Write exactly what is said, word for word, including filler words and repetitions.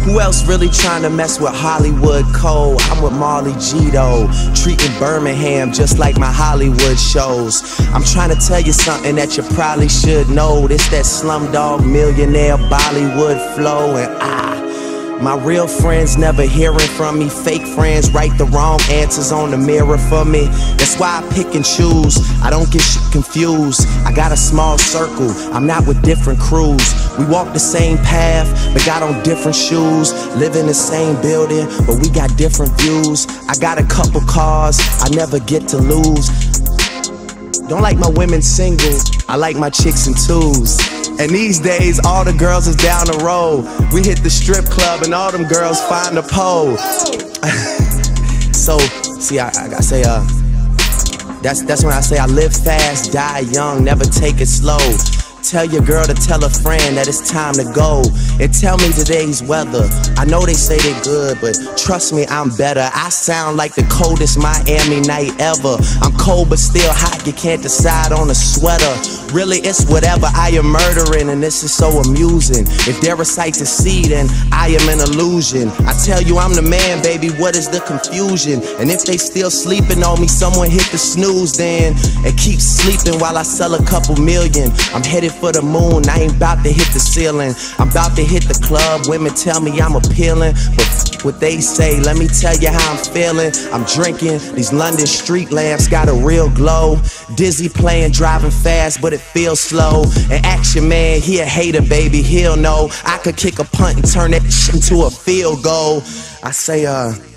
Who else really trying to mess with Hollywood Cole? I'm with Marley Gito, treating Birmingham just like my Hollywood shows. I'm trying to tell you something that you probably should know. This that Slumdog Millionaire Bollywood flow, and I my real friends never hearing from me. Fake friends write the wrong answers on the mirror for me. That's why I pick and choose. I don't get shit confused. I got a small circle. I'm not with different crews. We walk the same path, but got on different shoes. Live in the same building, but we got different views. I got a couple cars I never get to lose. Don't like my women single, I like my chicks in twos. And these days, all the girls is down the road. We hit the strip club and all them girls find a pole. So, see, I, I gotta say, uh, that's, that's when I say I live fast, die young, never take it slow. Tell your girl to tell a friend that it's time to go. And tell me today's weather. I know they say they good, but trust me, I'm better. I sound like the coldest Miami night ever. I'm cold but still hot, you can't decide on a sweater. Really, it's whatever, I am murdering, and this is so amusing. If there are sight to see, then I am an illusion. I tell you I'm the man, baby, what is the confusion? And if they still sleeping on me, someone hit the snooze then, and keep sleeping while I sell a couple million. I'm headed for the moon, I ain't about to hit the ceiling. I'm about to hit the club, women tell me I'm appealing, but what they say, let me tell you how I'm feeling. I'm drinking, these London street lamps got a real glow. Dizzy playing, driving fast, but it feels slow. And Action Man, he a hater, baby, he'll know. I could kick a punt and turn that shit into a field goal. I say, uh